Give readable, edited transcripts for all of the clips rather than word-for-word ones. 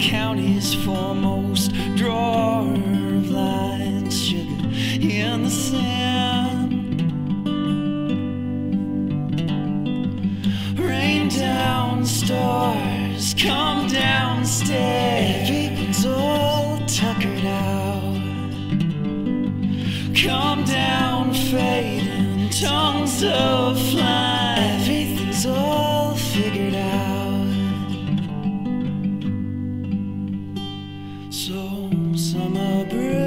county's foremost drawer of lines, sugar in the sand. Rain down stars, come downstairs. Everything's all tuckered out. Come down, fading tongues of flame. Everything's all figured out. So summer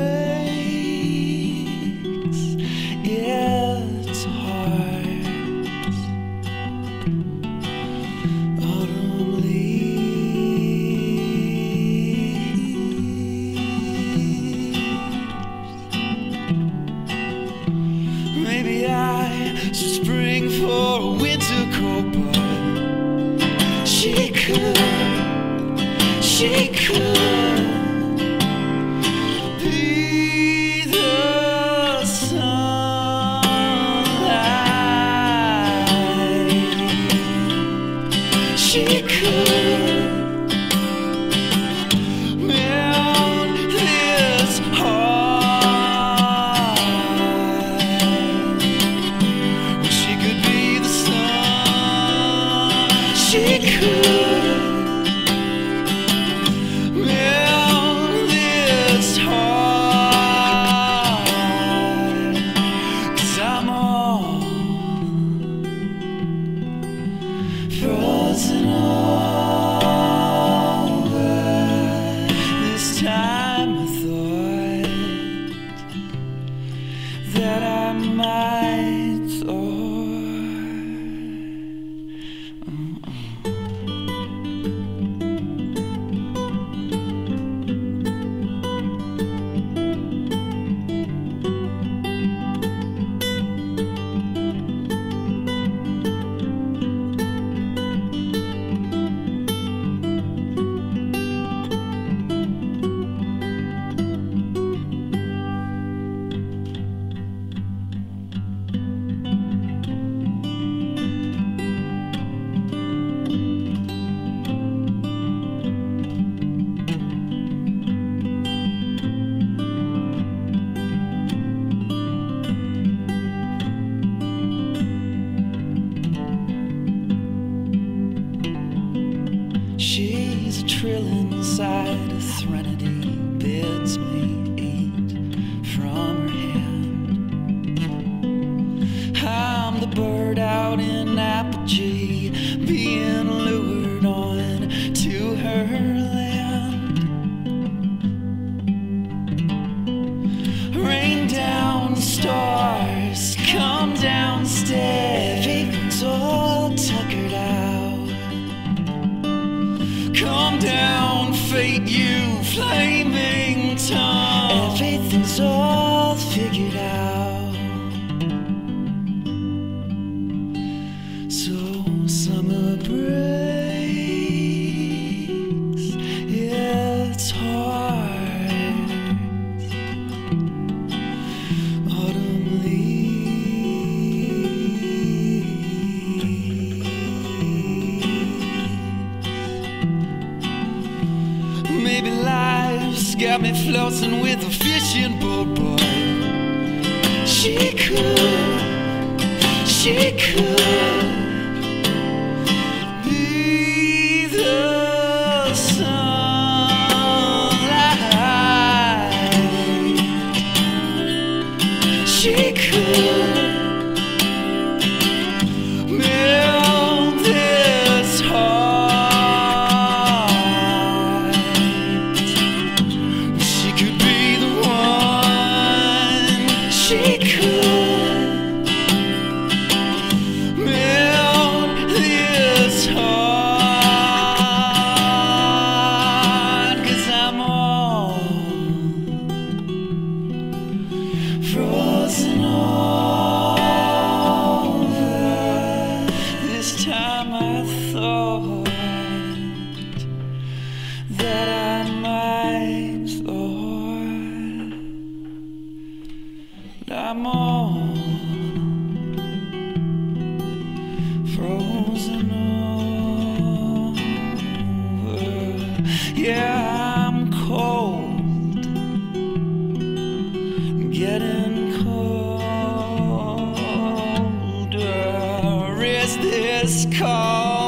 breaks, it's hard. Autumn leaves. Maybe I should spring for a winter coat, but she could be the sunlight. She could melt this heart. She could be the sun. She could melt this heart. 'Cause I'm all frozen over. This time I thought that I might thaw. She's a trill inside a threnody, bids me eat from her hand. I'm the bird out in apogee, being lured on to her land. Rain down stars, come downstairs. Everything's all tuckered out. Come down, fate, you flaming tongue. Everything's all figured out. So summer breaks, it's hard. Autumn leaves. Maybe life's got me flossing with a fishing boat, but she could be the sunlight. She could melt this heart. She could be the one. She could melt this heart. Yeah, I'm cold, getting colder. Is this cold?